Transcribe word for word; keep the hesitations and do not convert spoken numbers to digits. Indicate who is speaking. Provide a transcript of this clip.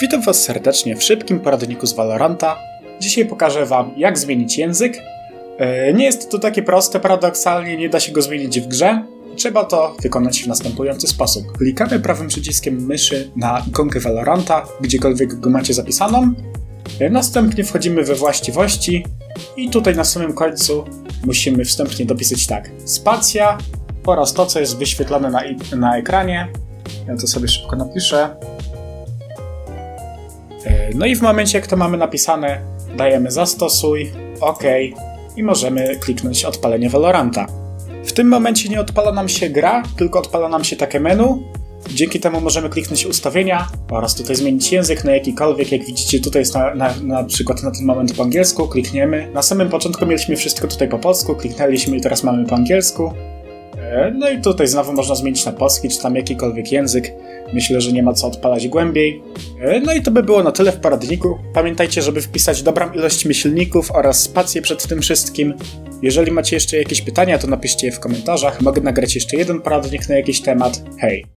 Speaker 1: Witam Was serdecznie w szybkim poradniku z Valoranta. Dzisiaj pokażę Wam, jak zmienić język. Nie jest to takie proste, paradoksalnie nie da się go zmienić w grze. Trzeba to wykonać w następujący sposób. Klikamy prawym przyciskiem myszy na ikonkę Valoranta, gdziekolwiek go macie zapisaną. Następnie wchodzimy we właściwości i tutaj na samym końcu musimy wstępnie dopisać tak. Spacja oraz to, co jest wyświetlone na, na ekranie. Ja to sobie szybko napiszę. No i w momencie, jak to mamy napisane, dajemy zastosuj, OK i możemy kliknąć odpalenie Valoranta. W tym momencie nie odpala nam się gra, tylko odpala nam się takie menu. Dzięki temu możemy kliknąć ustawienia oraz tutaj zmienić język na jakikolwiek. Jak widzicie, tutaj jest na, na, na przykład na ten moment po angielsku, klikniemy. Na samym początku mieliśmy wszystko tutaj po polsku, kliknęliśmy i teraz mamy po angielsku. No i tutaj znowu można zmienić na polski, czy tam jakikolwiek język. Myślę, że nie ma co odpalać głębiej. No i to by było na tyle w poradniku. Pamiętajcie, żeby wpisać dobrą ilość myślników oraz spację przed tym wszystkim. Jeżeli macie jeszcze jakieś pytania, to napiszcie je w komentarzach. Mogę nagrać jeszcze jeden poradnik na jakiś temat. Hej!